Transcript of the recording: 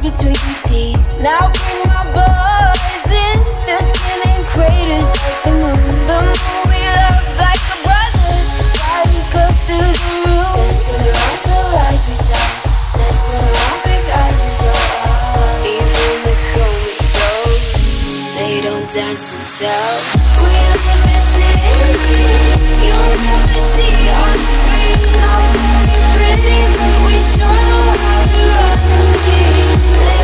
between teeth. Now bring my boys in. Their skin in craters like the moon. The moon we love like a brother. Body close to the roof. Dancing around the lies we tell. Dancing around big eyes as well. Even the comatose, they don't dance and tell. We live in cities you'll never see on screen. Not very pretty, but we show the world we love.